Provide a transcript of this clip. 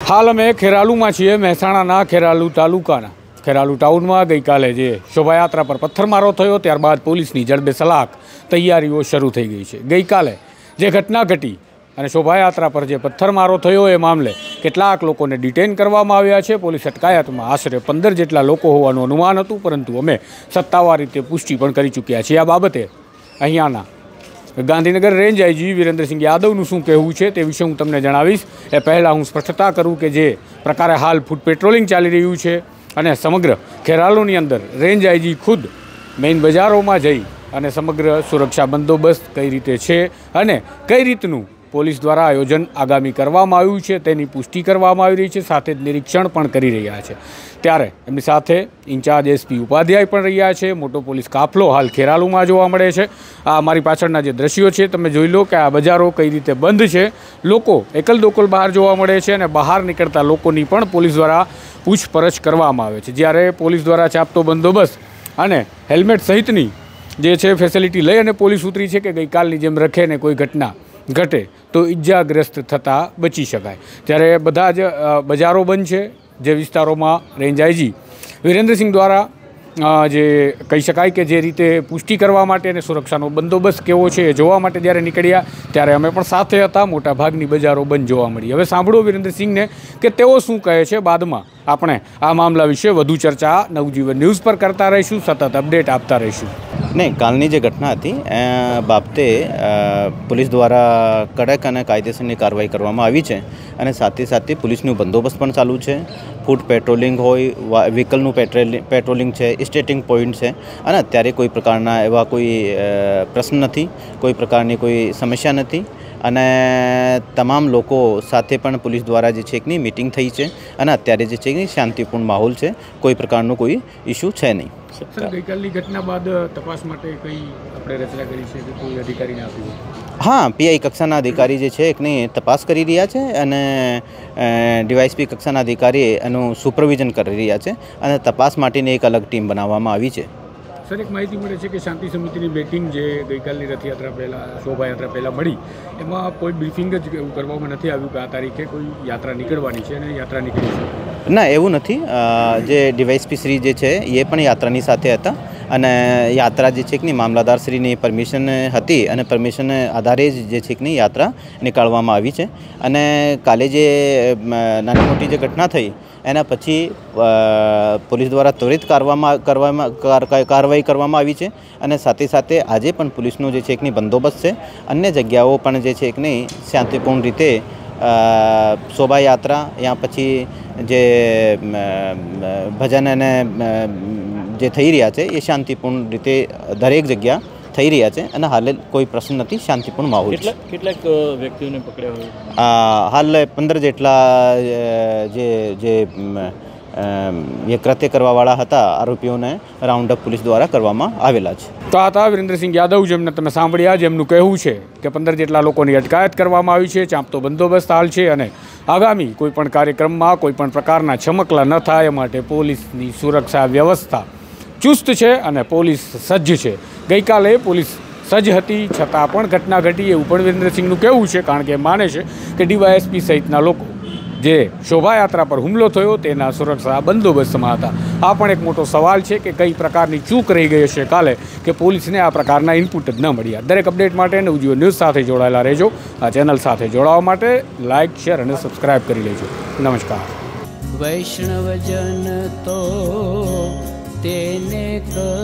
હાલ અમે ખેરાલુમાં છીએ, મહેસાણાના ખેરાલુ તાલુકાના ખેરાલુ ટાઉનમાં ગઈકાલે જે શોભાયાત્રા પર પથ્થરમારો થયો ત્યારબાદ પોલીસની જડબેસલાક તૈયારીઓ શરૂ થઈ ગઈ છે। ગઈકાલે જે ઘટના ઘટી અને શોભાયાત્રા પર જે પથ્થરમારો થયો એ મામલે કેટલાક લોકોને ડિટેન કરવામાં આવ્યા છે। પોલીસ અટકાયતમાં આશરે 15 જેટલા લોકો હોવાનું અનુમાન હતું, પરંતુ અમે સત્તાવાર રીતે પુષ્ટિ પણ કરી ચૂક્યા છીએ। આ બાબતે અહીંયાના ગાંધીનગર રેન્જ આઈજી વિરેન્દ્રસિંહ યાદવનું શું કહેવું છે તે વિશે હું તમને જણાવીશ। એ પહેલાં હું સ્પષ્ટતા કરું કે જે પ્રકારે હાલ ફૂટ પેટ્રોલિંગ ચાલી રહ્યું છે અને સમગ્ર ખેરાલુની અંદર રેન્જ આઈજી ખુદ મેઇન બજારોમાં જઈ અને સમગ્ર સુરક્ષા બંદોબસ્ત કઈ રીતે છે અને કઈ રીતનું પોલીસ દ્વારા આયોજન આગામી કરવામાં આવ્યું છે તેની પુષ્ટિ કરવામાં આવી રહી છે, સાથે જ નિરીક્ષણ પણ કરી રહ્યા છે। ત્યારે એમની સાથે ઇન્ચાર્જ એસપી ઉપાધ્યાય પણ રહ્યા છે। મોટો પોલીસ કાફલો હાલ ખેરાલુમાં જોવા મળે છે। આ અમારી પાછળના જે દ્રશ્યો છે તમે જોઈ લો કે આ બજારો કઈ રીતે બંધ છે, લોકો એકલ દોકલ બહાર જોવા મળે છે અને બહાર નીકળતા લોકોની પણ પોલીસ દ્વારા પૂછપરછ કરવામાં આવે છે। જ્યારે પોલીસ દ્વારા ચાપતો બંદોબસ્ત અને હેલ્મેટ સહિતની જે છે ફેસિલિટી લઈ અને પોલીસ ઉતરી છે કે ગઈકાલની જેમ રખે ને કોઈ ઘટના ઘટે તો ઇજાગ્રસ્ત થતાં બચી શકાય। ત્યારે બધા જ બજારો બંધ છે। જે વિસ્તારોમાં રેન્જ આઈજી વિરેન્દ્રસિંહ દ્વારા જે કહી શકાય કે જે રીતે પુષ્ટિ કરવા માટે અને સુરક્ષાનો બંદોબસ્ત કેવો છે એ જોવા માટે જ્યારે નીકળ્યા ત્યારે અમે પણ સાથે હતા। મોટાભાગની બજારો બંધ જોવા મળી। હવે સાંભળો વિરેન્દ્રસિંહને કે તેઓ શું કહે છે, બાદમાં આપણે આ મામલા વિશે વધુ ચર્ચા નવજીવન ન્યૂઝ પર કરતા રહીશું, સતત અપડેટ આપતા રહીશું। नहीं, कालनी जो घटना थी बाबते पुलिस द्वारा कड़क और कायदेसर कार्रवाई करवामां आवी छे અને સાથે સાથે પોલીસનું બંદોબસ્ત પણ ચાલુ છે। ફૂટ પેટ્રોલિંગ હોય, વ્હીકલનું પેટ્રોલિંગ છે, સ્ટેટિંગ પોઈન્ટ છે અને અત્યારે કોઈ પ્રકારના એવા કોઈ પ્રશ્ન નથી, કોઈ પ્રકારની કોઈ સમસ્યા નથી અને તમામ લોકો સાથે પણ પોલીસ દ્વારા જે છે એકની મીટિંગ થઈ છે અને અત્યારે જે છે કે શાંતિપૂર્ણ માહોલ છે, કોઈ પ્રકારનો કોઈ ઇસ્યુ છે નહીં। ગઈકાલની ઘટના બાદ તપાસ માટે કઈ આપણે રચના કરી છે કે કોઈ અધિકારીને આપ્યું? हाँ, पीआई कक्षाના અધિકારી જે છે એકની તપાસ કરી રહ્યા છે અને ડીવાયએસપી કક્ષાના અધિકારી એનું સુપરવિઝન કરી રહ્યા છે અને તપાસ માટેની એક અલગ ટીમ બનાવવામાં આવી છે। સર, એક માહિતી મળે છે કે શાંતિ સમિતિની બેટિંગ જે ગઈકાલની રથયાત્રા પહેલાં શોભાયાત્રા પહેલાં મળી એમાં કોઈ બ્રીફિંગ જ એવું કરવામાં નથી આવ્યું કે આ તારીખે કોઈ યાત્રા નીકળવાની છે અને યાત્રા નીકળી છે? ના, એવું નથી। જે ડીવાયએસપી શ્રી જે છે એ પણ યાત્રાની સાથે હતા અને યાત્રા જે છે કે મામલતદાર શ્રીની પરમિશન હતી અને પરમિશન આધારે જ જે છે કે યાત્રા નીકાળવામાં આવી છે અને કાલે જે નાની મોટી જે ઘટના થઈ એના પછી પોલીસ દ્વારા ત્વરિત કાર્યવાહી કરવામાં આવી છે અને સાથે સાથે આજે પણ પોલીસનો જે છે કે બંદોબસ્ત છે। અન્ય જગ્યાઓ પણ જે છે કે શાંતિપૂર્ણ રીતે શોભાયાત્રા યા પછી જે ભજન અને જે થઈ રહ્યા છે એ શાંતિપૂર્ણ રીતે દરેક જગ્યા થઈ રહ્યા છે અને હાલ કોઈ પ્રશ્ન નથી, શાંતિપૂર્ણ માહોલ છે। કેટલાક વ્યક્તિઓને પકડ્યા હોય? હાલ 15 જેટલા જે કૃત્ય કરવાવાળા હતા આરોપીઓને રાઉન્ડ અપ પોલીસ દ્વારા કરવામાં આવેલા છે। તો આ હતા વિરેન્દ્રસિંહ યાદવ, જેમને તમે સાંભળ્યા, જેમનું કહેવું છે કે 15 જેટલા લોકોની અટકાયત કરવામાં આવી છે, ચાંપતો બંદોબસ્ત હાલ છે અને આગામી કોઈપણ કાર્યક્રમમાં કોઈપણ પ્રકારના છમકલા ન થાય એ માટે પોલીસની સુરક્ષા વ્યવસ્થા ચુસ્ત છે અને પોલીસ સજ્જ છે। ગઈકાલે પોલીસ સજ્જ હતી છતાં પણ ઘટના ઘટી એવું પણ વિરેન્દ્રસિંહનું કહેવું છે, કારણ કે માને છે કે ડીવાયએસપી સહિતના લોકો જે શોભાયાત્રા પર હુમલો થયો તેના સુરક્ષા બંદોબસ્તમાં હતા। આ પણ એક મોટો સવાલ છે કે કઈ પ્રકારની ચૂક રહી ગઈ હશે કાલે કે પોલીસને આ પ્રકારના ઇનપુટ જ ન મળ્યા। દરેક અપડેટ માટે નવજીવન ન્યૂઝ સાથે જોડાયેલા રહેજો। આ ચેનલ સાથે જોડાવા માટે લાઇક, શેર અને સબસ્ક્રાઇબ કરી લેજો। નમસ્કાર। વૈષ્ણવજન તો તેને